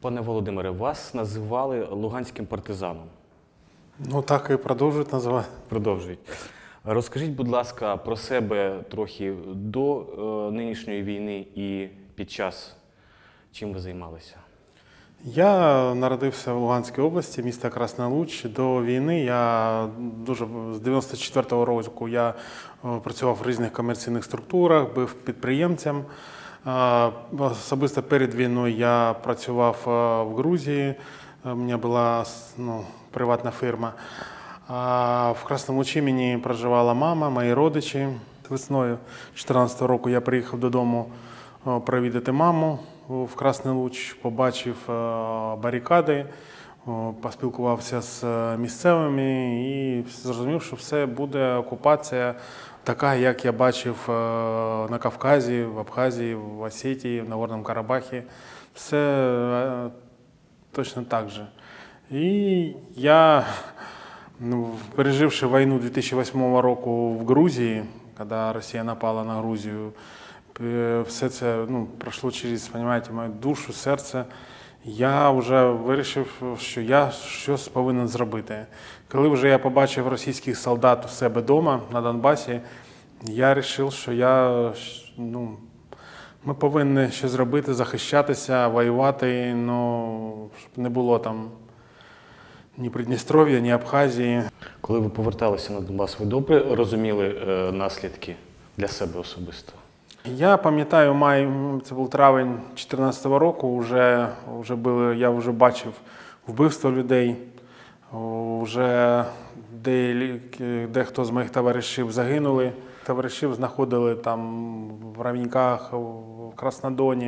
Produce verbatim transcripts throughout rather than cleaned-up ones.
Пане Володимире, вас називали луганським партизаном. Ну так і продовжують називати. Продовжують. Розкажіть, будь ласка, про себе трохи до е, нинішньої війни і під час. Чим ви займалися? Я народився в Луганській області, місто Красна Луч. До війни я дуже з дев'яносто четвертого року я працював в різних комерційних структурах, був підприємцем. Особисто перед війною я працював в Грузії. У мене була ну, приватна фірма. А в Красному Лучі мені проживала мама, мої родичі. Весною дві тисячі чотирнадцятого року я приїхав додому провідати маму в Красний Луч, побачив барикади, поспілкувався з місцевими і зрозумів, що все буде окупація така, як я бачив на Кавказі, в Абхазії, в Осетії, в Нагорному Карабахі. Все точно так же. І я, ну, переживши війну дві тисячі восьмого року в Грузії, коли Росія напала на Грузію, все це ну, пройшло через, розумієте, мою душу, серце. Я вже вирішив, що я щось повинен зробити. Коли вже я побачив російських солдат у себе вдома на Донбасі, я вирішив, що я, ну, ми повинні щось зробити, захищатися, воювати, ну, щоб не було там ні Придністров'я, ні Абхазії. Коли ви поверталися на Донбас, ви добре розуміли е, наслідки для себе особисто? Я пам'ятаю, май, це був травень дві тисячі чотирнадцятого року, вже, вже були, я вже бачив вбивство людей, вже де, дехто з моїх товаришів загинули. Товаришів знаходили там в Равніках, в Краснодоні.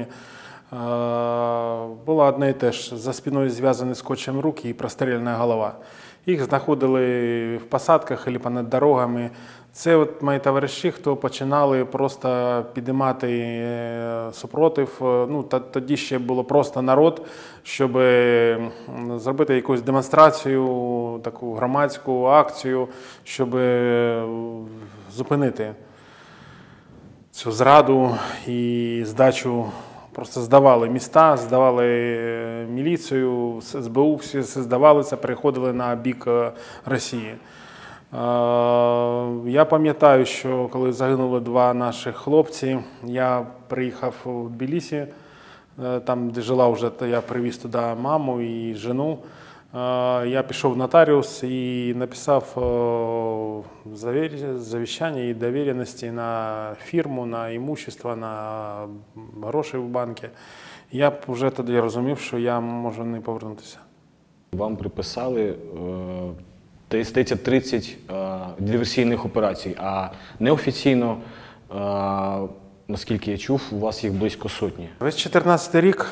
Було одне і те ж, за спиною зв'язані скотчем руки і простріляна голова. Їх знаходили в посадках або понад дорогами. Це от мої товариші, хто починали просто підіймати супротив. Ну, тоді ще було просто народ, щоб зробити якусь демонстрацію, таку громадську акцію, щоб зупинити цю зраду і здачу. Просто здавали міста, здавали міліцію, ес бе у, всі здавалися, переходили на бік Росії. Я пам'ятаю, що коли загинули два наших хлопці, я приїхав в Тбілісі, там, де жила вже, я привіз туди маму і жену. Я пішов в нотаріус і написав завіщання і довіреності на фірму, на імущество, на гроші в банку. Я вже тоді розумів, що я можу не повернутися. Вам приписали, здається, тридцять диверсійних операцій, а неофіційно, наскільки я чув, у вас їх близько сотні. Весь дві тисячі чотирнадцятий рік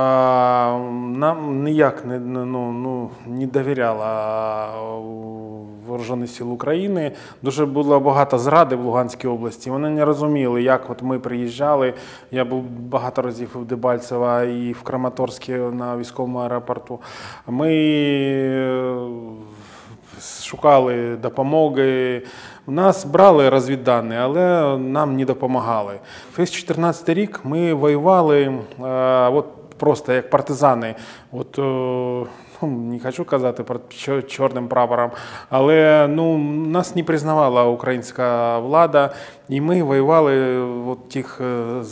нам ніяк не, ну, ну, не довіряла Вооружені Сили України. Дуже було багато зради в Луганській області. Вони не розуміли, як от ми приїжджали. Я був багато разів в Дебальцево і в Краматорську на військовому аеропорту. Ми шукали допомоги. У нас брали розвіддані, але нам не допомагали. Весь дві тисячі чотирнадцятий рік ми воювали от, просто як партизани. От, не хочу казати про чорним прапором, але ну, нас не признавала українська влада, і ми воювали в тих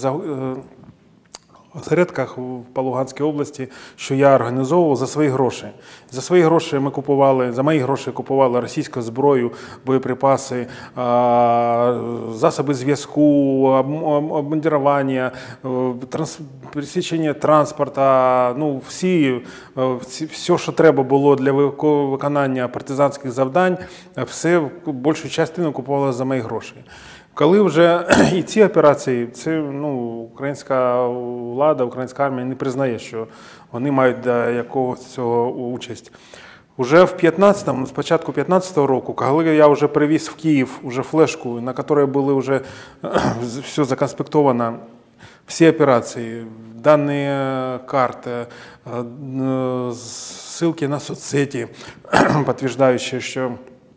осередках по Луганській області, що я організовував за свої гроші. За свої гроші ми купували, за мої гроші купували російську зброю, боєприпаси, засоби зв'язку, обмундирування, пересічення транспорту, ну, всі, все, що треба було для виконання партизанських завдань, все, більшу частину купували за мої гроші. Коли вже і ці операції, це, ну, українська влада, українська армія не признає, що вони мають до якогось цього участь. Уже в п'ятнадцятому, спочатку п'ятнадцятого року, коли я вже привіз в Київ уже флешку, на якій були вже все законспектовано, всі операції, дані карти, ссылки на соцсети, підтверджуючи, що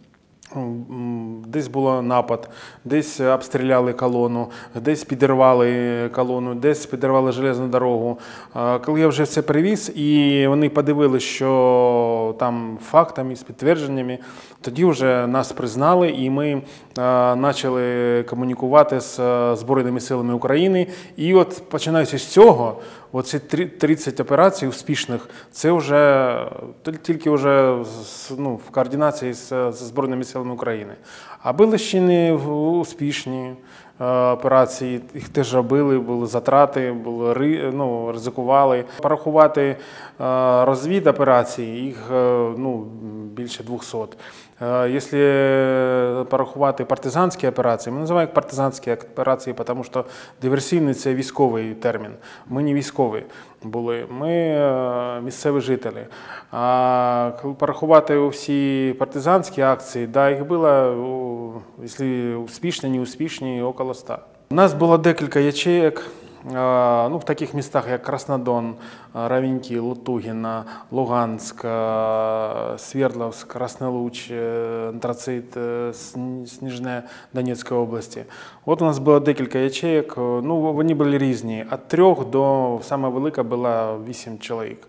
м, десь було напад, десь обстріляли колону, десь підірвали колону, десь підірвали железну дорогу. Е, Коли я вже це привіз, і вони подивилися, що там фактами, з підтвердженнями, тоді вже нас признали, і ми е, почали комунікувати з е, Збройними силами України. І от починаючи з цього, оці трі- тридцять операцій успішних, це вже тільки- тільки вже з- ну, в координації з, з Збройними силами України. А були ще не в- успішні е, операції, їх теж робили, були затрати, були, ри- ну, ризикували. Порахувати е, розвідоперацій, їх е, ну, більше двохсот. Е, Якщо порахувати партизанські операції, ми називаємо їх партизанські операції, тому що диверсійний – це військовий термін. Ми не військові були, ми е, місцеві жителі. А коли порахувати всі партизанські акції, да, їх було, о, якщо успішні, не успішні, около ста. У нас було декілька ячеек. Е, Ну, в таких містах, як Краснодон, Равеньки, Лутугіна, Луганськ, е, Свердловськ, Краснолуч, е, Антрацит, е, Сні- Сніжне Донецької області. От у нас було декілька ячеек. е, Ну, вони були різні. Від трьох до саме велика була вісім чоловік.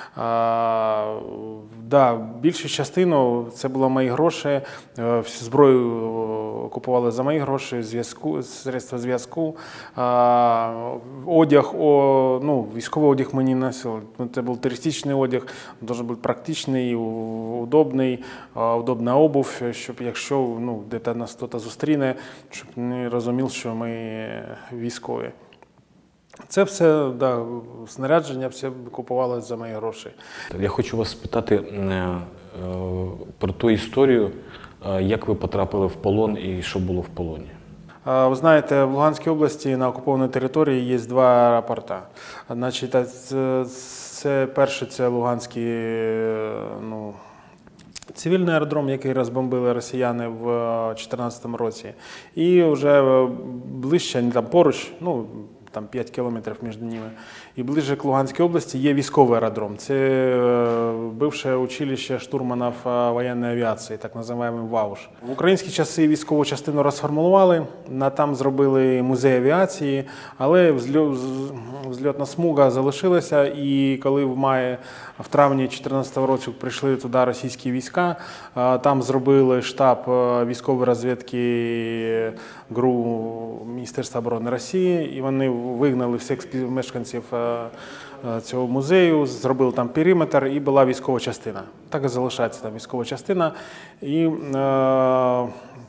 А, да, більшу частину це було мої гроші. Е, всю зброю е, купували за мої гроші, зв'язку, средства зв'язку. А, одяг, о, ну, військовий одяг мені носив. Ну, це був туристичний одяг, має бути практичний, у- удобний, а, удобна обув, щоб якщо ну, де нас хтось зустріне, щоб не розумів, що ми військові. Це все, да, снарядження, все купували за мої гроші. Я хочу вас спитати е, е, про ту історію, е, як ви потрапили в полон і що було в полоні. А, Ви знаєте, в Луганській області на окупованій території є два аеропорти. Значить, а це, це перший – це Луганський, е, ну, цивільний аеродром, який розбомбили росіяни в дві тисячі чотирнадцятому році. І вже ближче, не там поруч, ну, там п'ять кілометрів між ними. І ближче к Луганській області є військовий аеродром. Це е, бивше училище штурманів е, воєнної авіації, так називаємо ВАУШ. В українські часи військову частину розформували, на там зробили музей авіації, але взльо- з- взльотна смуга залишилася, і коли в маї, в травні дві тисячі чотирнадцятого року прийшли туди російські війська, е, там зробили штаб е, військової розвідки ГРУ Міністерства оборони Росії, і вони вигнали всіх співмешканців е, е, цього музею, зробили там периметр, і була військова частина. Так і залишається там військова частина. І е,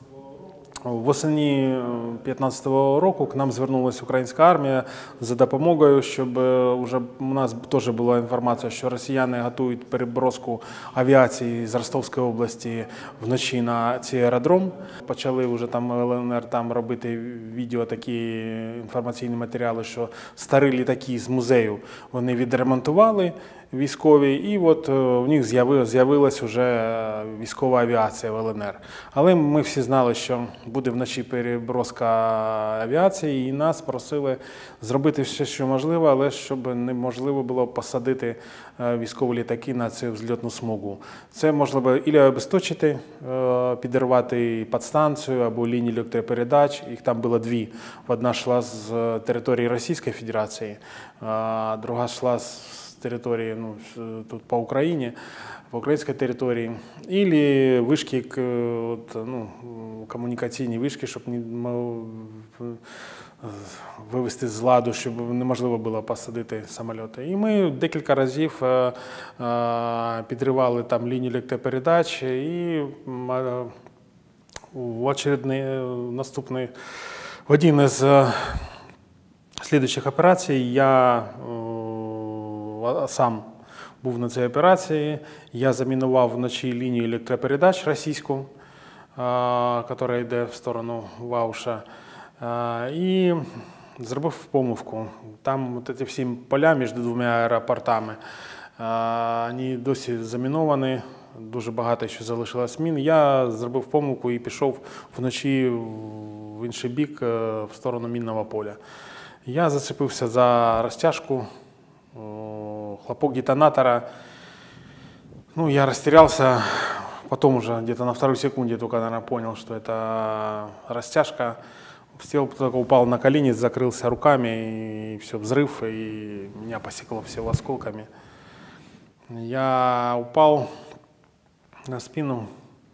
восені дві тисячі п'ятнадцятого року к нам звернулася українська армія за допомогою, щоб уже у нас теж була інформація, що росіяни готують переброску авіації з Ростовської області вночі на цей аеродром. Почали вже там ЛНР там робити відео, такі інформаційні матеріали, що старі літаки з музею вони відремонтували військові, і от в них з'явилась вже військова авіація в ЛНР. Але ми всі знали, що буде вночі переброска авіації, і нас просили зробити все, що можливо, але щоб неможливо було посадити військові літаки на цю взльотну смугу. Це можливо і обесточити, підірвати підстанцію або лінію електропередач. Їх там було дві. Одна йшла з території Російської Федерації, а друга йшла з території, ну, тут по Україні, по українській території, і вишки, от, ну, комунікаційні вишки, щоб не вивести з ладу, щоб неможливо було посадити самоліти. І ми декілька разів підривали там лінію електропередач, і в очередний наступний в один із слідуючих операцій я сам був на цій операції. Я замінував вночі лінію електропередач російську, яка йде в сторону Вауша, і зробив помилку. Там ці всі поля між двома аеропортами, вони досі заміновані, дуже багато ще залишилось мін. Я зробив помилку і пішов вночі в інший бік, в сторону мінного поля. Я зацепився за розтяжку, хлопок детонатора. Ну, я растерялся, потом уже где-то на второй секунде только, наверное, понял, что это растяжка. Сел, только упал на колени, закрылся руками, и все, взрыв, и меня посекло всего осколками. Я упал на спину.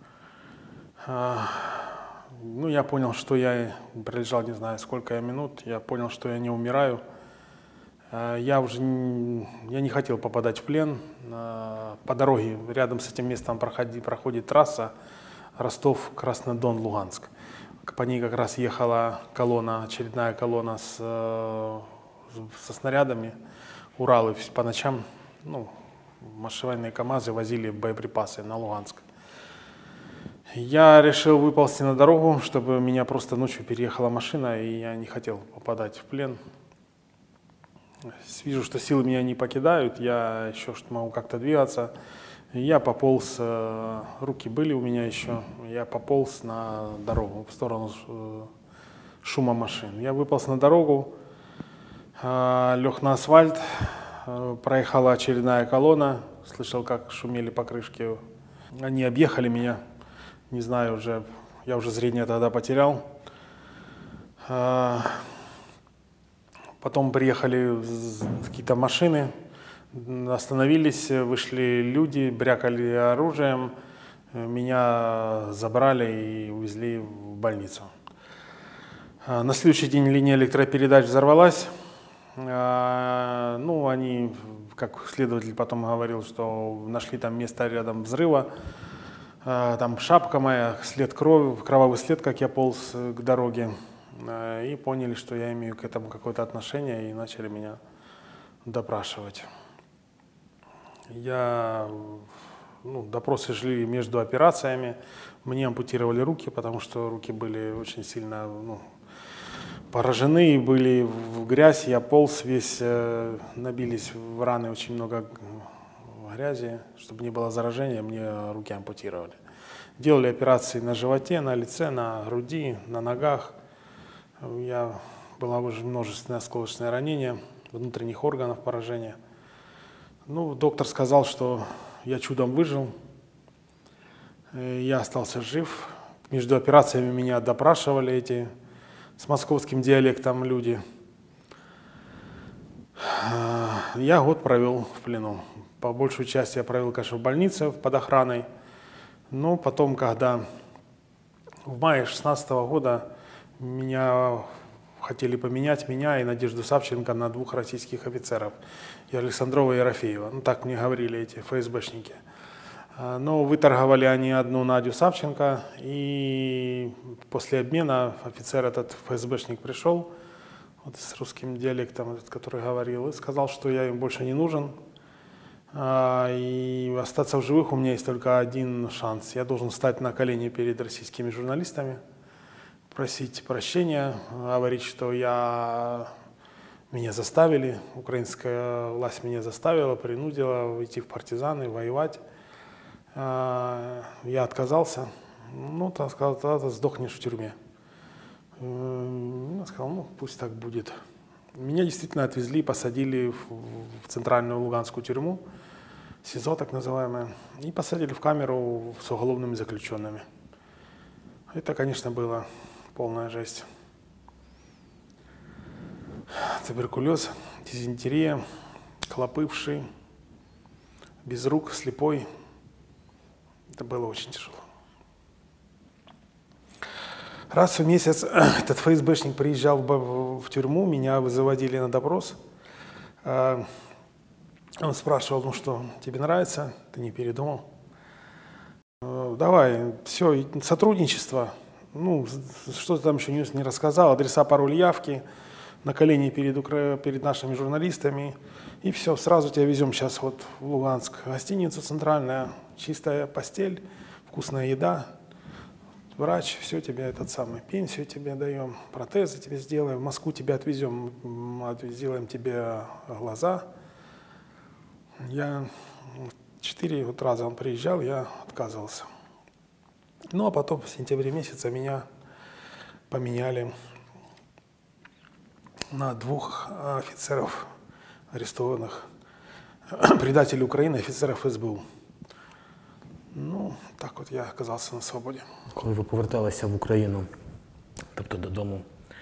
Ну, я понял, что я пролежал, не знаю, сколько я минут. Я понял, что я не умираю. Я уже не, я не хотел попадать в плен. По дороге рядом с этим местом проходит, проходит трасса Ростов-Красный-Дон-Луганск. По ней как раз ехала колонна, очередная колонна с, со снарядами. Уралы по ночам, ну, машинные КАМАЗы возили боеприпасы на Луганск. Я решил выползти на дорогу, чтобы меня просто ночью переехала машина, и я не хотел попадать в плен. Вижу, что силы меня не покидают, я еще что могу как-то двигаться. Я пополз, руки были у меня еще, я пополз на дорогу в сторону шума машин. Я выполз на дорогу, лег на асфальт, проехала очередная колонна, слышал, как шумели покрышки. Они объехали меня, не знаю, уже, я уже зрение тогда потерял. Потом приехали какие-то машины, остановились, вышли люди, брякали оружием, меня забрали и увезли в больницу. На следующий день линия электропередач взорвалась. Ну, они, как следователь потом говорил, что нашли там место рядом взрыва. Там шапка моя, след крови, кровавый след, как я полз к дороге. И поняли, что я имею к этому какое-то отношение, и начали меня допрашивать. Я, ну, допросы шли между операциями. Мне ампутировали руки, потому что руки были очень сильно, ну, поражены, были в грязь. Я полз весь, набились в раны очень много грязи. Чтобы не было заражения, мне руки ампутировали. Делали операции на животе, на лице, на груди, на ногах. Я было уже множественное осколочное ранение внутренних органов, поражения. Ну, доктор сказал, что я чудом выжил, я остался жив. Между операциями меня допрашивали эти с московским диалектом люди. Я год провел в плену. По большую часть я провел, конечно, в больнице под охраной. Но потом, когда в мае две тысячи шестнадцатого года меня хотели поменять, меня и Надежду Савченко, на двух российских офицеров, и Александрова и Ерофеева. Ну, так мне говорили эти ФСБшники. Но выторговали они одну Надю Савченко, и после обмена офицер этот, ФСБшник, пришел, вот с русским диалектом, этот, который говорил, и сказал, что я им больше не нужен, и остаться в живых у меня есть только один шанс. Я должен встать на колени перед российскими журналистами, просить прощения, говорить, что я, меня заставили, украинская власть меня заставила, принудила идти в партизаны, воевать. Я отказался. Ну, так сказал, тогда сдохнешь в тюрьме. Я сказал, ну, пусть так будет. Меня действительно отвезли, посадили в, в центральную луганскую тюрьму, СИЗО так называемое, и посадили в камеру с уголовными заключенными. Это, конечно, было полная жесть. Туберкулез, дизентерия, клопы, вши, без рук, слепой. Это было очень тяжело. Раз в месяц этот ФСБшник приезжал в, в тюрьму, меня выводили на допрос. Он спрашивал, ну что, тебе нравится? Ты не передумал? Давай, все, сотрудничество. Ну, что ты там еще не, не рассказал, адреса, пароль, явки, на колени перед, перед нашими журналистами. И все, сразу тебя везем сейчас вот в Луганск. Гостиница центральная, чистая постель, вкусная еда, врач, все тебе этот самый, пенсию тебе даем, протезы тебе сделаем, в Москву тебя отвезем, сделаем тебе глаза. Я четыре вот раза он приезжал, я отказывался. Ну, а потом в сентябре месяце меня поменяли на двух офицеров арестованных, предателей Украины, офицеров СБУ. Ну, Ну, так от я оказався на свободі. Коли ви поверталися в Україну, тобто додому,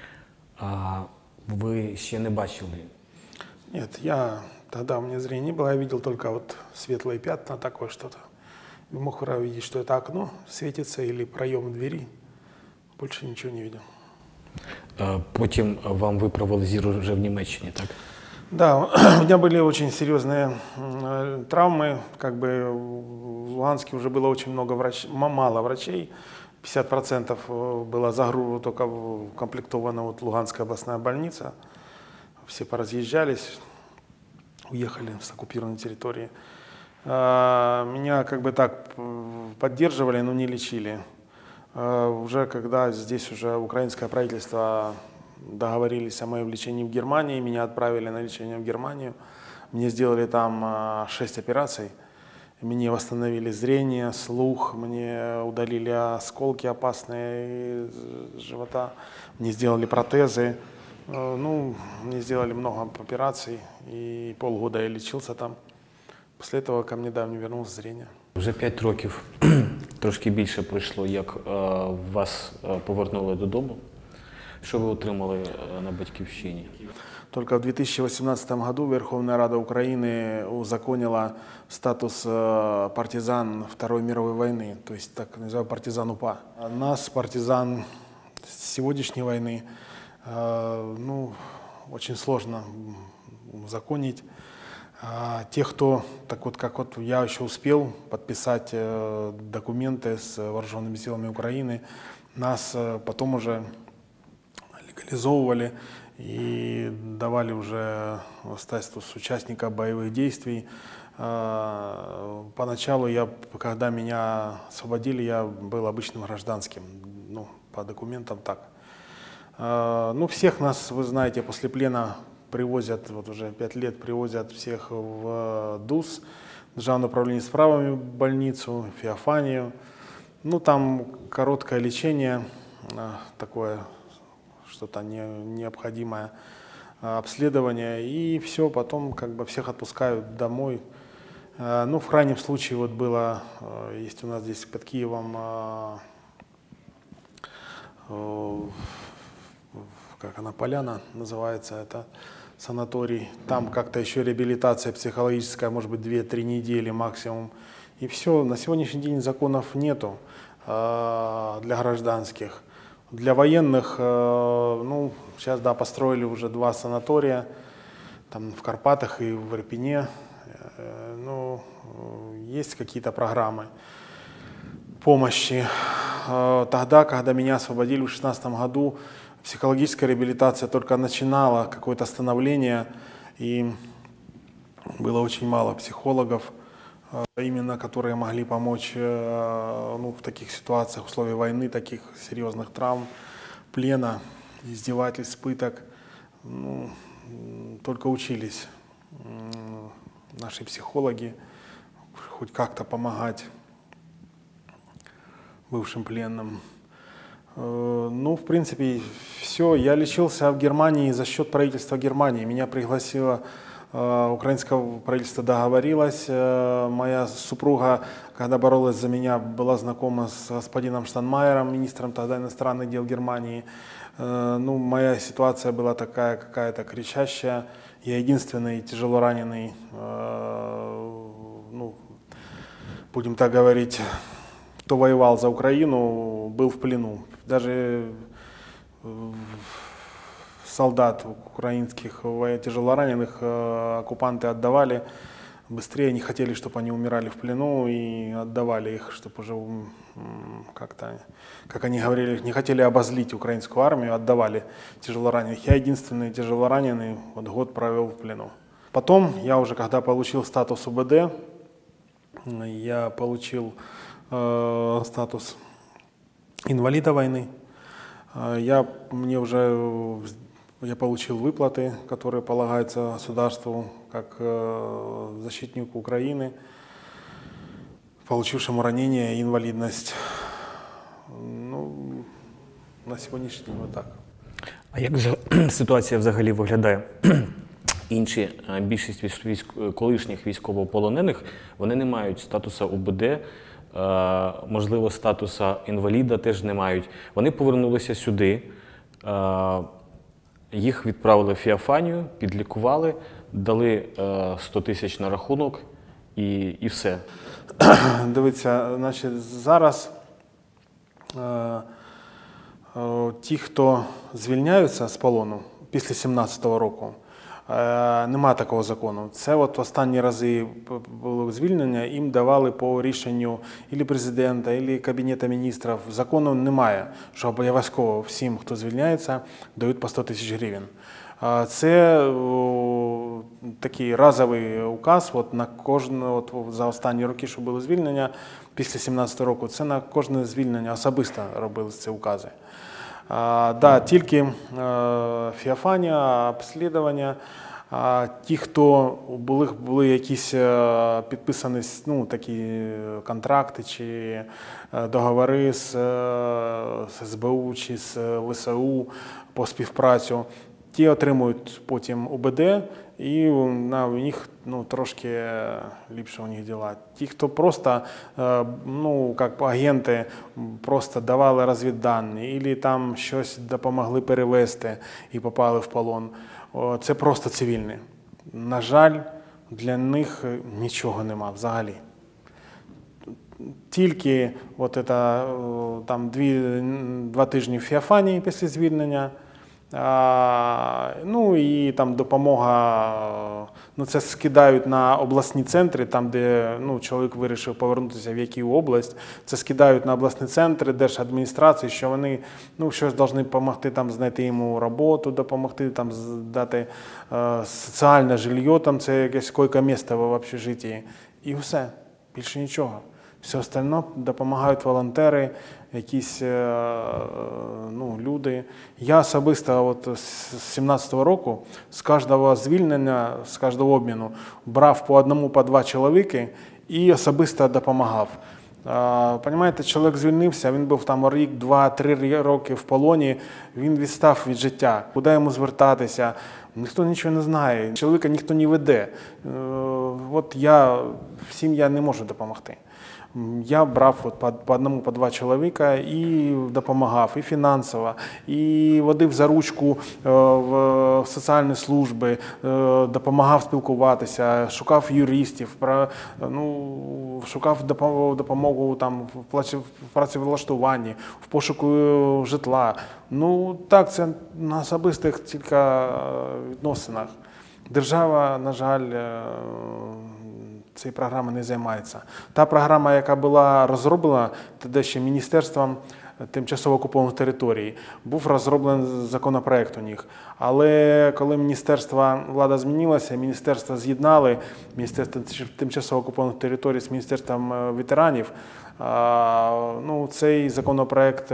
а ви ще не бачили? Нет, я тогда у меня зрения не было, я видел только вот светлые пятна, такое что-то. Мог увидеть, что это окно светится или проем двери. Больше ничего не видел. А потім вам виправили зір вже в Німеччині, так? Да, у меня были очень серьезные э, травмы. Как бы в Луганске уже было очень много врачей, мало врачей. пятьдесят процентов было загружено только укомплектована вот Луганская областная больница. Все поразъезжались, уехали с оккупированной территории. А, Меня как бы так поддерживали, но не лечили. А, Уже когда здесь уже украинское правительство договорились о моем лечении в Германии, меня отправили на лечение в Германию. Мне сделали там шесть операций. Мне восстановили зрение, слух, мне удалили осколки опасные из живота, мне сделали протезы. Ну, мне сделали много операций, и полгода я лечился там. После этого ко мне, да, мне вернулось зрение. Вже п'ять років, трошки більше пройшло, як е, вас е, повернули додому. Що ви отримали е, на батьківщині? Только в две тысячи восемнадцатом году Верховная Рада Украины узаконила статус э, партизан Второй мировой войны, то есть так называемый партизан УПА. А нас, партизан сегодняшней войны, э, ну, очень сложно узаконить. А тех, кто, так вот как вот я еще успел подписать э, документы с вооруженными силами Украины, нас э, потом уже легализовывали и давали уже статус участника боевых действий. Поначалу, я, когда меня освободили, я был обычным гражданским, ну, по документам так. Ну, всех нас, вы знаете, после плена привозят, вот уже пять лет привозят всех в ДУС, Державное управление справами, больницу, Феофанию. Ну, там короткое лечение, такое, что-то не, необходимое обследование, и все, потом как бы всех отпускают домой. Ну, в крайнем случае вот было, есть у нас здесь под Киевом, как она, Поляна называется, это санаторий, там как-то еще реабилитация психологическая, может быть, две-три недели максимум, и все, на сегодняшний день законов нету для гражданских. Для военных, ну, сейчас, да, построили уже два санатория, там в Карпатах и в Ирпене. Ну, есть какие-то программы помощи. Тогда, когда меня освободили в две тысячи шестнадцатом году, психологическая реабилитация только начинала, какое-то становление, и было очень мало психологов, именно которые могли помочь, ну, в таких ситуациях, в условиях войны, таких серьезных травм, плена, издевательств, пыток. Ну, только учились наши психологи хоть как-то помогать бывшим пленным. Ну, в принципе, все. Я лечился в Германии за счет правительства Германии. Меня пригласило украинское правительство, договорилось. Моя супруга, когда боролась за меня, была знакома с господином Штанмайером, министром тогда иностранных дел Германии. Ну, моя ситуация была такая какая-то кричащая. Я единственный тяжело раненый, ну, будем так говорить, кто воевал за Украину, был в плену. Даже солдат украинских тяжелораненых оккупанты отдавали быстрее, не хотели, чтобы они умирали в плену, и отдавали их, чтобы уже как-то, как они говорили, не хотели обозлить украинскую армию, отдавали тяжелораненых. Я единственный тяжелораненый, вот год провел в плену. Потом, я уже когда получил статус УБД, я получил э, статус инвалида войны. Я, мне уже, я получил выплаты, которые полагаются государству как э, защитнику Украины, получившему ранение и инвалидность. Ну, на сьогоднішній день отак. А як ситуація взагалі виглядає? Інші, більшість військ, колишніх військовополонених, вони не мають статусу УБД, е, можливо, статусу інваліда теж не мають. Вони повернулися сюди, е, їх відправили в Феофанію, підлікували, дали е, сто тисяч на рахунок і, і все. Дивіться, значить, зараз е, е, ті, хто звільняються з полону після сімнадцятого року, е, немає такого закону. Це от останні рази було звільнення, їм давали по рішенню ілі президента, ілі Кабінету міністрів. Закону немає, що обов'язково всім, хто звільняється, дають по сто тисяч гривень. Це о, такий разовий указ от на кожне, от за останні роки, що було звільнення, після сімнадцятого року, це на кожне звільнення особисто робили ці укази. А, да, тільки е, Феофанія, обслідування, а ті, хто були, були якісь е, підписані ну, такі контракти чи е, договори з, е, з ес бе у чи з ве ес у по співпрацю, ті отримують потім у бе де, і на, у них ну, трошки ліпше у них діла. Ті, хто просто, ну, як агенти, просто давали розвіддані, або там щось допомогли перевезти і попали в полон, це просто цивільні. На жаль, для них нічого нема взагалі. Тільки от це, там, дві, два тижні в Феофанії після звільнення, А, ну і там допомога, ну це скидають на обласні центри, там де ну, чоловік вирішив повернутися в яку область, це скидають на обласні центри, держадміністрації, що вони ну, щось повинні допомогти там знайти йому роботу, допомогти там дати е, соціальне жилье, там це якесь койко-місце в общежитті і все, більше нічого. Все остальне допомагають волонтери, якісь ну, люди. Я особисто от з сімнадцятого року з кожного звільнення, з кожного обміну брав по одному, по два чоловіки і особисто допомагав. Понимаєте, чоловік звільнився, він був там рік, два, три роки в полоні, він відстав від життя. Куди йому звертатися? Ніхто нічого не знає, чоловіка ніхто не веде. От я, всім я не можу допомогти. Я брав от по, по одному, по два чоловіка і допомагав, і фінансово, і водив за ручку е, в соціальні служби, е, допомагав спілкуватися, шукав юристів, про, ну, шукав допомогу там, в працевлаштуванні, в пошуку житла. Ну так, це на особистих тільки відносинах. Держава, на жаль, цією програмою не займається. Та програма, яка була розроблена тоді ще Міністерством тимчасово окупованих територій, був розроблений законопроект у них. Але коли міністерство, влада змінилася, міністерство з'єднали, Міністерство тимчасово окупованих територій з Міністерством ветеранів, ну, цей законопроект,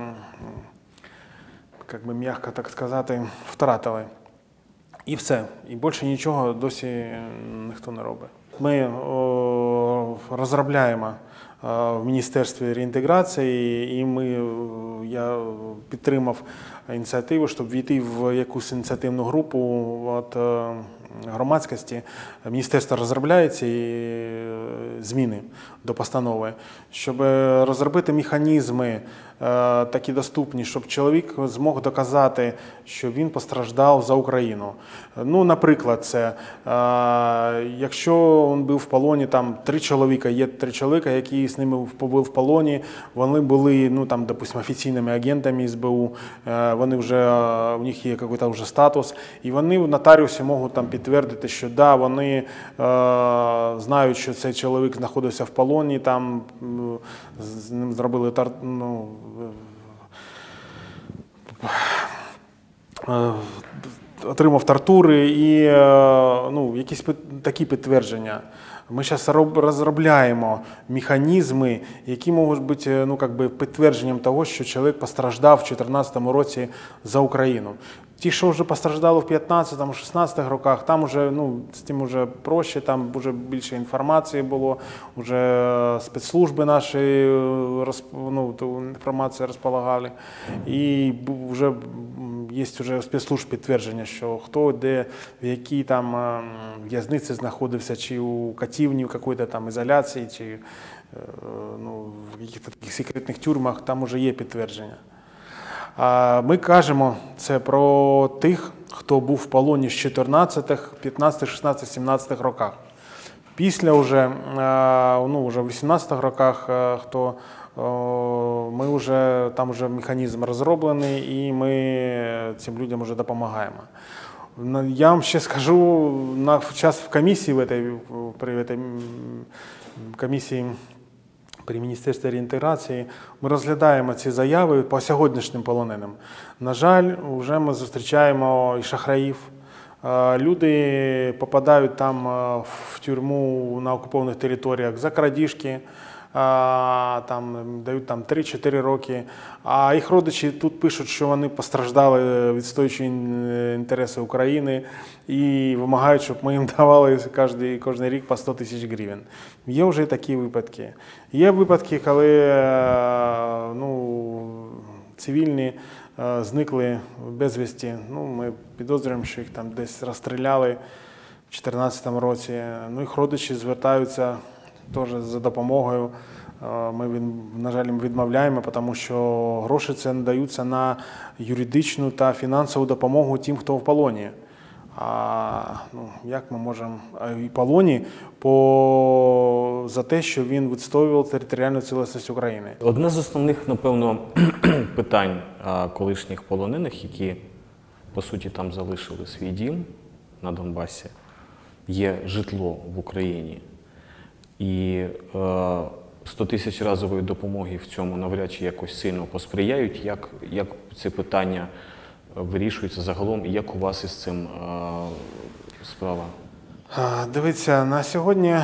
як би м'яко так сказати, втратили. І все. І більше нічого досі ніхто не робить. Ми о, розробляємо о, в Міністерстві реінтеграції, і ми, я підтримав ініціативу, щоб війти в якусь ініціативну групу от, громадськості. Міністерство розробляє ці зміни до постанови, щоб розробити механізми такі доступні, щоб чоловік змог доказати, що він постраждав за Україну. Ну, наприклад, це, якщо він був в полоні, там три чоловіка, є три чоловіка, які з ними були в полоні, вони були, ну, там, допустим, офіційними агентами ес бе у, вони вже, у них є якийсь вже статус, і вони в нотаріусі можуть там підтвердити, що да, вони е, знають, що цей чоловік знаходився в полоні, там з ним зробили тар, ну, е, отримав тортури і е, ну, якісь такі підтвердження. Ми зараз розробляємо механізми, які можуть бути ну, как би, підтвердженням того, що чоловік постраждав у дві тисячі чотирнадцятому році за Україну. Ті, що вже постраждали в п'ятнадцятому, шістнадцятому роках, там вже, ну, з тим вже проще, там вже більше інформації було, вже спецслужби наші розп... ну, ту інформацію розполагали. І вже є вже у спецслужб підтвердження, що хто де, в якій там е, в'язниці знаходився, чи у катівні, в якійсь там ізоляції, чи е, ну, в якихось таких секретних тюрмах, там вже є підтвердження. А ми кажемо це про тих, хто був в полоні з чотирнадцятих, п'ятнадцятих, шістнадцятих, сімнадцятих роках. Після вже, ну, вже в вісімнадцятих роках, хто ми вже, там вже механізм розроблений, і ми цим людям вже допомагаємо. Я вам ще скажу, на час в комісії, в этой, при этой комісії при Міністерстві реінтеграції ми розглядаємо ці заяви по сьогоднішнім полоненим. На жаль, вже ми зустрічаємо і шахраїв. Люди попадають там в тюрму на окупованих територіях за крадіжки, там, дають там три-чотири роки, а їх родичі тут пишуть, що вони постраждали, відстоюючи інтереси України, і вимагають, щоб ми їм давали кожен, кожен рік по сто тисяч гривень. Є вже такі випадки. Є випадки, коли ну, цивільні зникли безвісті. Ну, ми підозрюємо, що їх там десь розстріляли в дві тисячі чотирнадцятому році. Ну, їх родичі звертаються теж за допомогою. Ми, на жаль, їм відмовляємо, тому що гроші це надаються на юридичну та фінансову допомогу тим, хто в полоні. А ну, як ми можемо в полоні по... за те, що він відстоював територіальну цілісність України? Одне з основних, напевно, питань колишніх полонених, які, по суті, там залишили свій дім на Донбасі, є житло в Україні. І е, сто тисяч разової допомоги в цьому навряд чи якось сильно посприяють. Як, як це питання вирішується загалом, і як у вас із цим е, справа? Дивіться, на сьогодні е,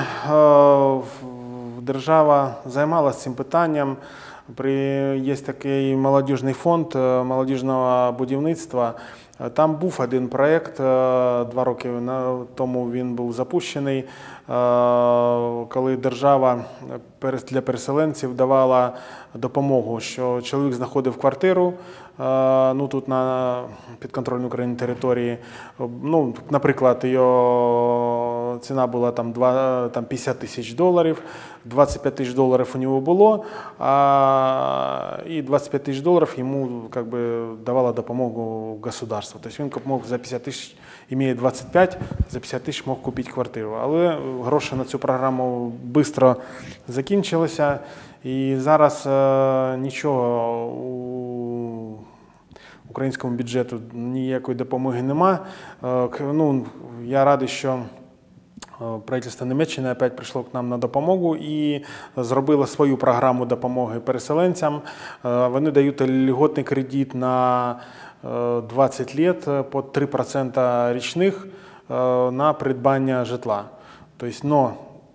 держава займалася цим питанням. При, є такий молодіжний фонд молодіжного будівництва. Там був один проєкт, два роки тому він був запущений, коли держава для переселенців давала допомогу, що чоловік знаходив квартиру, ну тут на підконтрольній Україні території, ну, наприклад, її ціна була там, два, там п'ятдесят тисяч доларів, двадцять п'ять тисяч доларів у нього було, а, і двадцять п'ять тисяч доларів йому как би, давало допомогу государство. Тобто він мог за п'ятдесят тисяч, має двадцять п'ять, за п'ятдесят тисяч мог купити квартиру. Але гроші на цю програму швидко закінчилися, і зараз е, нічого у українському бюджету ніякої допомоги нема. Е, ну, я радий, що правительство Німеччини опять прийшло к нам на допомогу і зробило свою програму допомоги переселенцям. Вони дають льготний кредит на двадцять років по три відсотки річних на придбання житла. Тобто, но,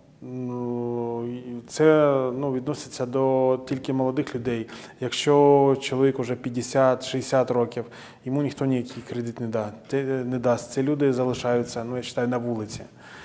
це ну, відноситься до тільки молодих людей. Якщо чоловік вже п'ятдесят-шістдесят років, йому ніхто ніякий кредит не дасть. Не дасть. Ці люди залишаються, ну, я вважаю, на вулиці.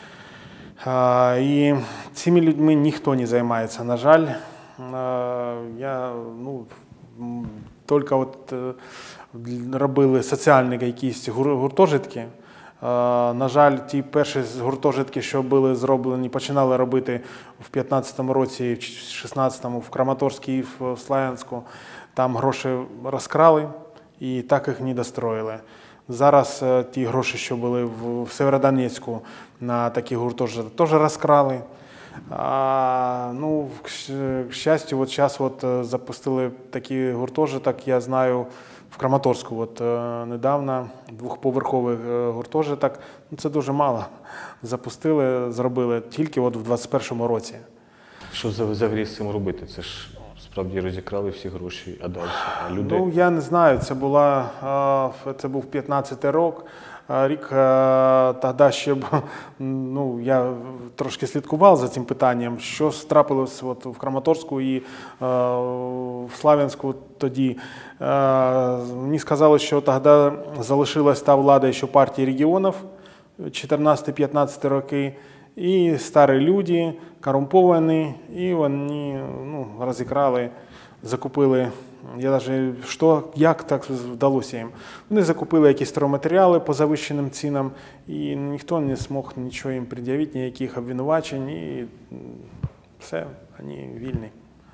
І цими людьми ніхто не займається, на жаль. Я, ну, тільки от робили соціальні якісь гуртожитки. На жаль, ті перші гуртожитки, що були зроблені, починали робити в п'ятнадцятому році, в шістнадцятому в Краматорській, в Слов'янську. Там гроші розкрали і так їх не достроїли. Зараз ті гроші, що були в Северодонецьку на такі гуртожитки, теж розкрали. А, ну, к щастю, от зараз от запустили такий гуртожиток, я знаю, в Краматорську от, недавно, двохповерховий гуртожиток. Ну, це дуже мало. Запустили, зробили тільки от в двадцять першому році. Що взагалі з цим робити? Це ж справді розікрали всі гроші, а далі? А люди... Ну, я не знаю, це, була, це був п'ятнадцятий рік. Рік тоді ще, ну, я трошки слідкував за цим питанням, що трапилось от в Краматорську і в Слов'янську тоді. Мені сказали, що тоді залишилась та влада ще партії регіонів, чотирнадцятий-п'ятнадцятий роки, і старі люди, корумповані, і вони ну, розікрали, закупили я навіть, що, як так вдалося їм. Вони закупили якісь стройматеріали по завищеним цінам, і ніхто не змог нічого їм пред'явити, ніяких обвинувачень, і все, вони вільні.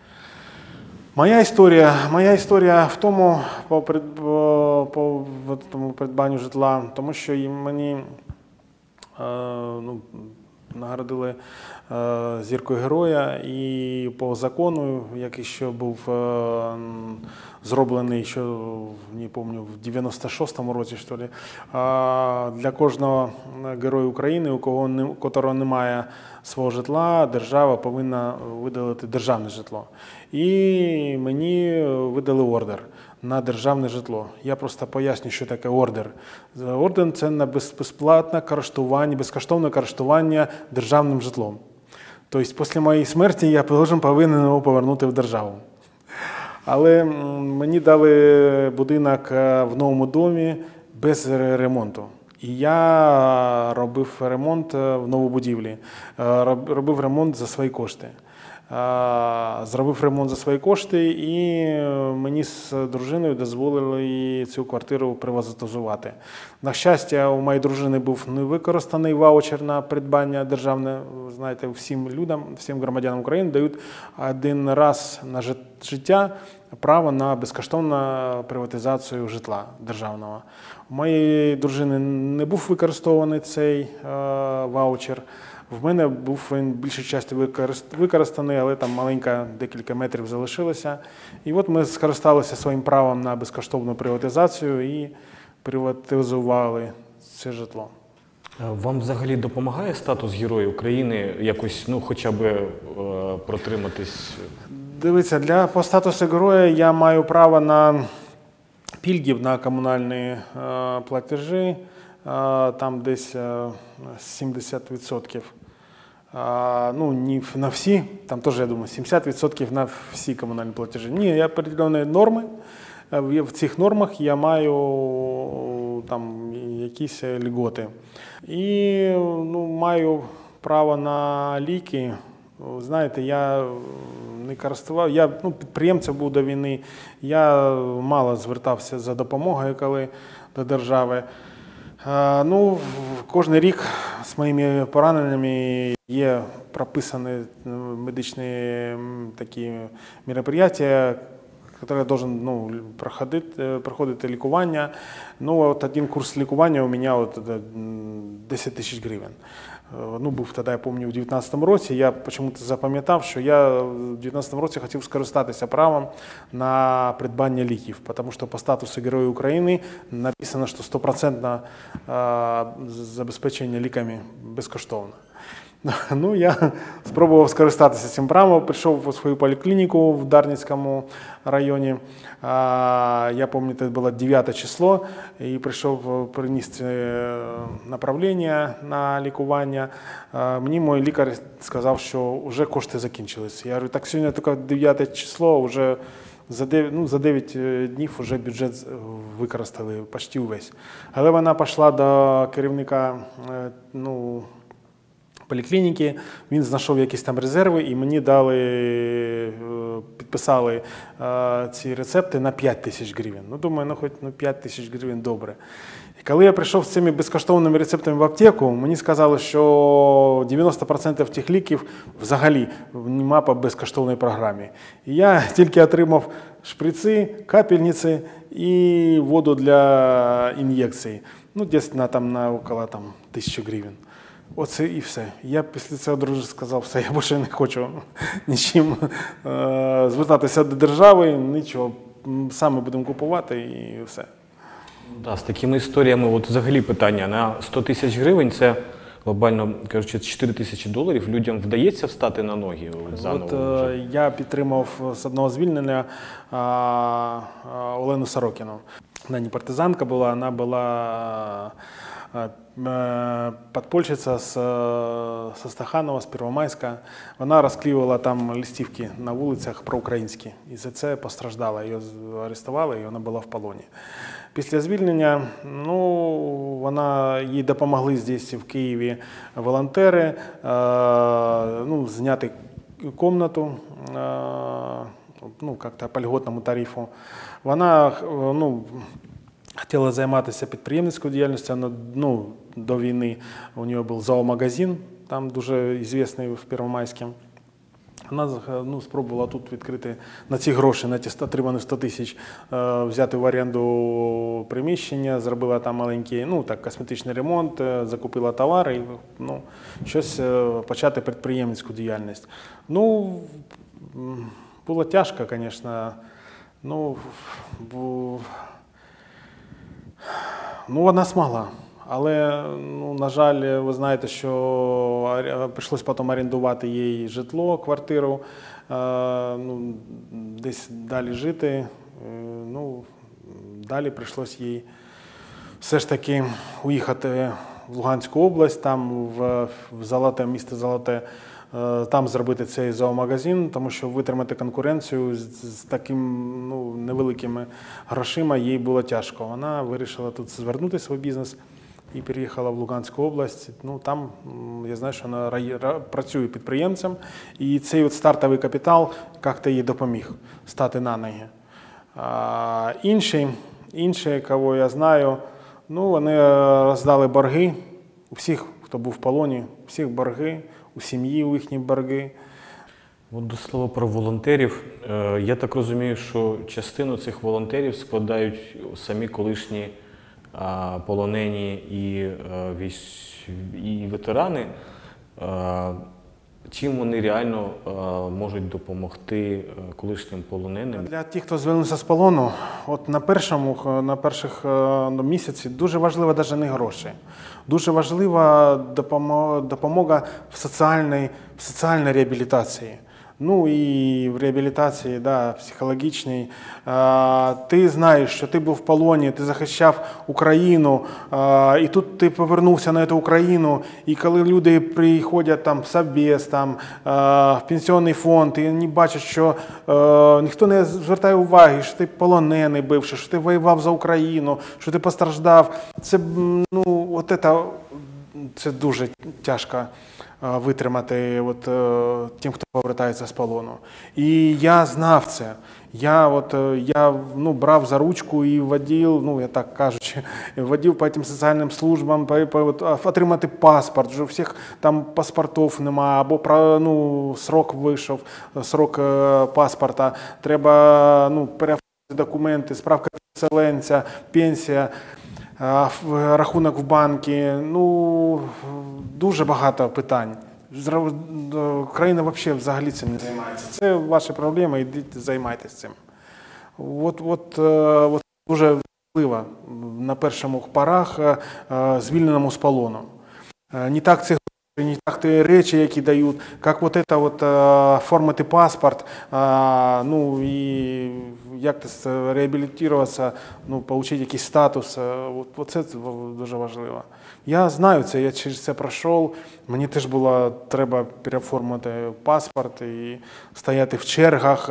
Моя історія, моя історія в тому, по, по, по, по тому придбанню житла, тому що мені е, ну, нагородили е, зіркою героя, і по закону, який ще був е, зроблений, ще, не пам'ятаю, в дев'яносто шостому році, що ли, е, для кожного героя України, у кого не, у котрого немає свого житла, держава повинна видалити державне житло. І мені видали ордер на державне житло. Я просто поясню, що таке ордер. Ордер – це на безплатне користування, безкоштовне користування державним житлом. Тобто, після моєї смерті я повинен його повернути в державу. Але мені дали будинок в новому домі без ремонту. І я робив ремонт в новобудівлі, робив ремонт за свої кошти. Зробив ремонт за свої кошти, і мені з дружиною дозволили цю квартиру приватизувати. На щастя, у моєї дружини був невикористаний ваучер на придбання державне. Знаєте, всім людям, всім громадянам України дають один раз на життя право на безкоштовну приватизацію житла державного. У моєї дружини не був використаний цей е, ваучер. В мене був він більшою частину використаний, але там маленька, декілька метрів залишилося. І от ми скористалися своїм правом на безкоштовну приватизацію і приватизували це житло. Вам взагалі допомагає статус Героя України якось, ну, хоча б е, протриматись? Дивіться, для, по статусу героя я маю право на пільги на комунальні е, платежі, е, там десь е, сімдесят відсотків. Е, ну, не на всі, там теж, я думаю, сімдесят відсотків на всі комунальні платежі. Ні, є определені норми. В цих нормах я маю там якісь льготи. І ну, маю право на ліки. Знаєте, я не користував, я ну, підприємцем був до війни, я мало звертався за допомогою, коли до держави. А, ну, кожен рік з моїми пораненнями є прописані медичні такі мероприятия, які я должен ну, проходити, проходити лікування. Ну, от один курс лікування у мене от, десять тисяч гривень. Ну, був тоді, я пам'ятаю, у дев'ятнадцятому році, я чомусь запам'ятав, що я в дев'ятнадцятому році хотів скористатися правом на придбання ліків, тому що по статусу Героя України написано, що стопроцентне забезпечення ліками безкоштовно. Ну, я спробував скористатися цим правом, прийшов у свою поліклініку в Дарницькому районі. Я пам'ятаю, це було дев'яте число, і прийшов, приніс направлення на лікування. Мені мій лікар сказав, що вже кошти закінчилися. Я говорю, так сьогодні тільки дев'яте число, вже за дев'ять, ну, за дев'ять днів вже бюджет використали почти увесь. Але вона пішла до керівника, ну, поліклініки, він знайшов якісь там резерви і мені дали, підписали ці рецепти на п'ять тисяч гривень. Ну, думаю, ну хоч ну, п'ять тисяч гривень добре. І коли я прийшов з цими безкоштовними рецептами в аптеку, мені сказали, що дев'яносто відсотків тих ліків взагалі нема по безкоштовній програмі. І я тільки отримав шприци, капельниці і воду для ін'єкцій. Ну, десь на, там, на около там, тисячі гривень. Оце і все. Я після цього дружини сказав, все, я більше не хочу нічим е звертатися до держави, нічого. Саме будемо купувати і все. Да, з такими історіями, от взагалі питання, на сто тисяч гривень це, глобально кажучи, чотири тисячі доларів, людям вдається встати на ноги от, заново? От, е я підтримав з одного звільнення е е Олену Сорокіну. Вона не партизанка була, вона була подпольщиця з, з Стаханова, з Первомайська. Вона розклеювала там листівки на вулицях проукраїнські. І за це постраждала. Її арестували, і вона була в полоні. Після звільнення, ну, вона, їй допомогли здесь, в Києві, волонтери, е, ну, зняти кімнату, е, ну, как-то по льготному тарифу. Вона ну, хотіла займатися підприємницькою діяльністю. Вона, ну, до війни у неї був зоомагазин, там дуже відомий в Первомайську. Вона ну, спробувала тут відкрити на ці гроші, на ті отримані сто тисяч, взяти в оренду приміщення, зробила там маленький, ну так, косметичний ремонт, закупила товари і ну, щось почати підприємницьку діяльність. Ну, було тяжко, звісно. Ну, бо... ну, вона змогла. Але, ну, на жаль, ви знаєте, що прийшлося потім орендувати їй житло, квартиру, ну, десь далі жити. Ну, далі прийшлося їй все ж таки уїхати в Луганську область, там в, в Золоте, місто Золоте, там зробити цей зоомагазин, тому що витримати конкуренцію з, з таким ну, невеликими грошима їй було тяжко. Вона вирішила тут звернути свій бізнес і переїхала в Луганську область. Ну, там, я знаю, що вона працює підприємцем, і цей от стартовий капітал як-то їй допоміг стати на ноги. А інші, інші, кого я знаю, ну, вони роздали борги у всіх, хто був в полоні, у всіх борги, у сім'ї у їхні борги. От до слова про волонтерів. Я так розумію, що частину цих волонтерів складають самі колишні полонені і, і ветерани. Чим вони реально можуть допомогти колишнім полоненим? Для тих, хто звільнився з полону, от на першому, на перших місяці дуже важливо навіть не гроші. Дуже важлива допомога в соціальній, в соціальній реабілітації. Ну і в реабілітації, да, психологічній. Ти знаєш, що ти був в полоні, ти захищав Україну, і тут ти повернувся на цю Україну, і коли люди приходять там в Совбез, там, в пенсійний фонд, і вони бачать, що ніхто не звертає уваги, що ти полонений бивший, що ти воював за Україну, що ти постраждав. Це, ну, от це, це дуже тяжко витримати от, тим, хто повертається з полону. І я знав це. Я, от, я ну, брав за ручку і водив, ну, я так кажучи, водив по цим соціальним службам, по, по, от, отримати паспорт. Вже у всіх там паспортів немає, або ну, срок вийшов, срок е, паспорта. Треба ну, переоформити документи, справка переселенця, пенсія, е, рахунок в банку. Ну, дуже багато питань. Країна взагалі, взагалі цим не займається. Це ваші проблеми, йдіть, займайтеся цим. От, от, от дуже важливо на перших порах звільненому з полону. Не так ці не так ті речі, які дають, як вот это вот оформити паспорт, ну і як реабілітуватися, ну, отримати якийсь статус. От це дуже важливо. Я знаю це, я через це пройшов. Мені теж було треба переоформити паспорт і стояти в чергах,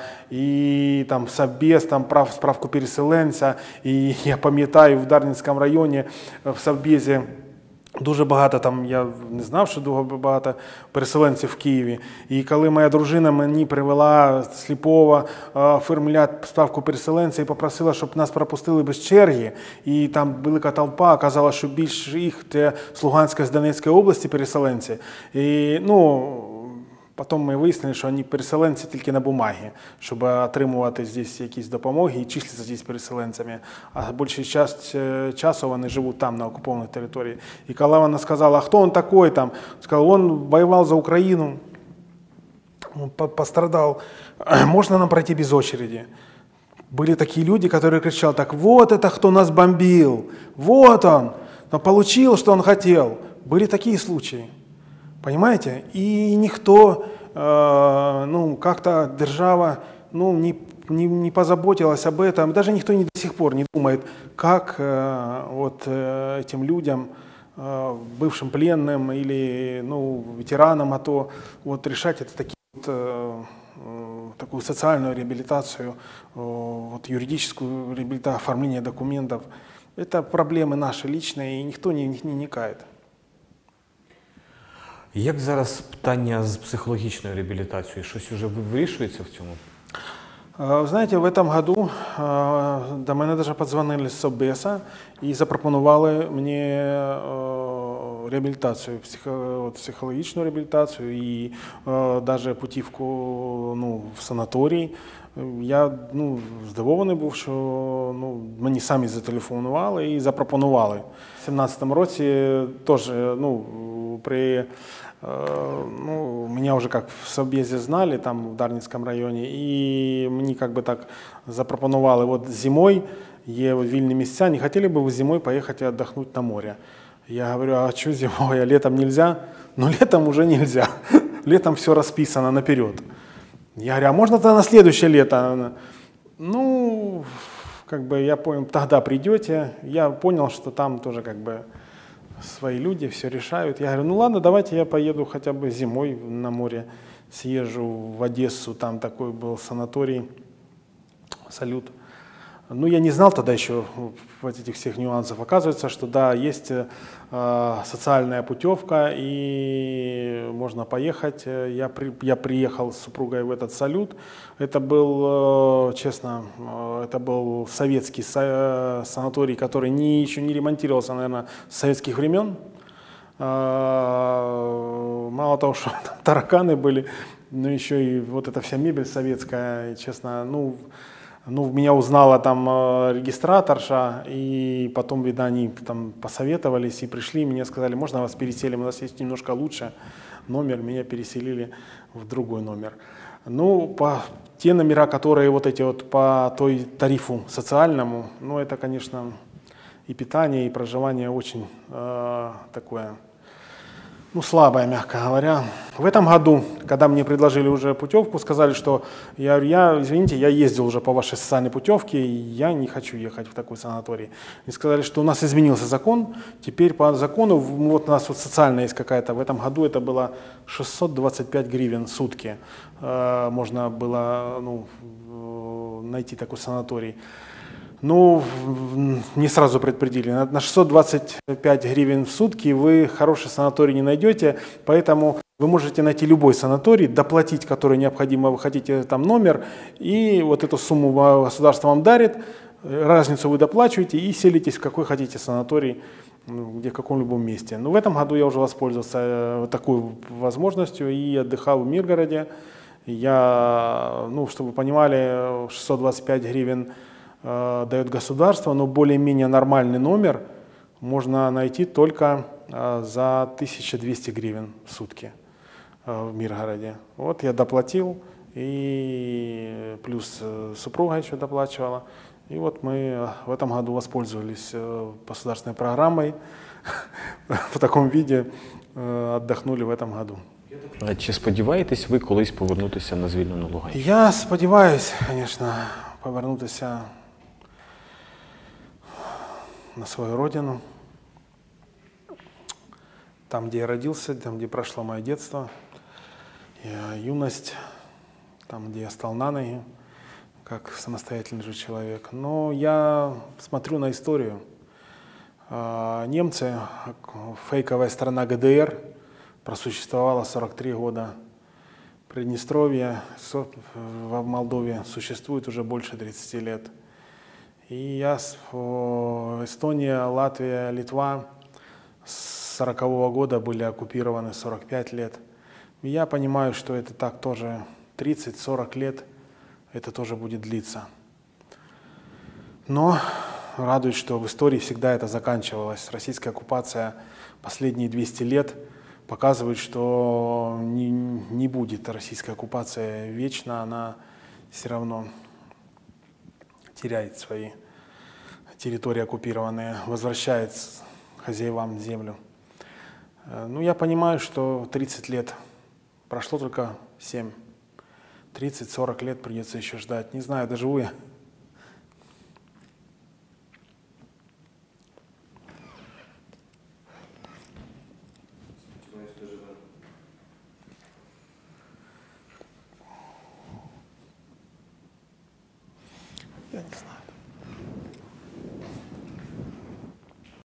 і там Совбез, там прав, справку переселенця. І я пам'ятаю, в Дарницькому районі в Совбезі дуже багато, там, я не знав, що дуже багато переселенців в Києві. І коли моя дружина мені привела сліпого оформляти справку переселенця і попросила, щоб нас пропустили без черги, і там велика толпа, казала, що більше їх це з Луганської, з Донецької області переселенці. І, ну, потім ми вияснили, що вони переселенці тільки на бумагі, щоб отримувати здесь якісь допомоги і числитися здесь переселенцями. А більшу час часу вони живуть там, на окупованій території. І коли вона сказала, а хто він такий там, сказала, він воював за Україну, пострадав, можна нам пройти без очереди? Были такие люди, которые кричали так, вот это кто нас бомбил, вот он, но получил, что он хотел. Были такие случаи. Понимаете? И никто, э, ну, как-то держава, ну, не, не, не позаботилась об этом. Даже никто не, до сих пор не думает, как э, вот э, этим людям, э, бывшим пленным или, ну, ветеранам АТО, вот решать это такие вот, э, такую социальную реабилитацию, вот, юридическую реабилитацию, оформление документов. Это проблемы наши личные, и никто не, не вникает. Як зараз питання з психологічною реабілітацією? Щось вже вирішується в цьому? Вы знаете, в этом году э, до мене даже подзвонили з Собеса і запропонували мені е, реабілітацію, психо, от, психологічну реабілітацію і е, навіть путівку ну, в санаторій. Я ну, здивований був, що ну, мені самі зателефонували і запропонували. У дві тисячі сімнадцятому році теж ну, при Ну, меня уже как в Собезе знали, там в Дарницком районе, и мне как бы так запропонували, вот зимой є вільні місця, не хотели бы вы зимой поехать и отдохнуть на море? Я говорю, а что зимой, а летом нельзя? Ну, летом уже нельзя, летом все расписано наперед. Я говорю, а можно тогда на следующее лето? Ну, как бы я понял, тогда придете, я понял, что там тоже как бы свои люди все решают. Я говорю, ну ладно, давайте я поеду хотя бы зимой на море, съезжу в Одессу, там такой был санаторий, Салют. Ну, я не знал тогда еще вот этих всех нюансов. Оказывается, что да, есть э, социальная путевка, и можно поехать. Я, при, я приехал с супругой в этот Салют. Это был, э, честно, э, это был советский са, санаторий, который не, еще не ремонтировался, наверное, с советских времен. Э, мало того, что там тараканы были, но еще и вот эта вся мебель советская, и, честно, ну... Ну, меня узнала там э, регистраторша, и потом, видно, они там посоветовались и пришли, мне сказали, можно вас переселим, у нас есть немножко лучше номер, меня переселили в другой номер. Ну, по, те номера, которые вот эти вот по той тарифу социальному, ну, это, конечно, и питание, и проживание очень э, такое... Ну, слабая, мягко говоря. В этом году, когда мне предложили уже путевку, сказали, что я, я, извините, я ездил уже по вашей социальной путевке, и я не хочу ехать в такой санаторий. И сказали, что у нас изменился закон, теперь по закону, вот у нас вот социальная есть какая-то, в этом году это было шестьсот двадцать пять гривен в сутки. Э, можно было ну, найти такой санаторий. Ну, не сразу предупредили. На шестьсот двадцать пять гривен в сутки вы хороший санаторий не найдете, поэтому вы можете найти любой санаторий, доплатить, который необходимо, вы хотите там номер, и вот эту сумму государство вам дарит, разницу вы доплачиваете и селитесь в какой хотите санаторий, где в каком любом месте. Но в этом году я уже воспользовался такой возможностью и отдыхал в Миргороде. Я, ну, чтобы вы понимали, шестьсот двадцать пять гривен дает государство, но более-менее нормальный номер можно найти только за тысячу двести гривен в сутки в Миргороде. Вот я доплатил, и плюс супруга еще доплачивала. И вот мы в этом году воспользовались государственной программой в таком виде, отдохнули в этом году. А чи сподіваєтесь ви колись повернутися на звільнену Луганщину? Я сподіваюся, звісно, повернутися на свою родину, там, где я родился, там, где прошло мое детство, юность, там, где я стал на ноги, как самостоятельный же человек. Но я смотрю на историю. Немцы, фейковая страна ГДР, просуществовала сорок три года. Приднестровье в Молдове существует уже больше тридцати лет. И я, Эстония, Латвия, Литва с сорокового года были оккупированы сорок пять лет. И я понимаю, что это так тоже тридцать-сорок лет, это тоже будет длиться. Но радует, что в истории всегда это заканчивалось. Российская оккупация последние двести лет показывает, что не, не будет российская оккупация вечно, она все равно теряет свои территории оккупированные, возвращает хозяевам землю. Ну, я понимаю, что тридцать лет, прошло только семь, тридцать-сорок лет придется еще ждать. Не знаю, доживу я. Я не знаю.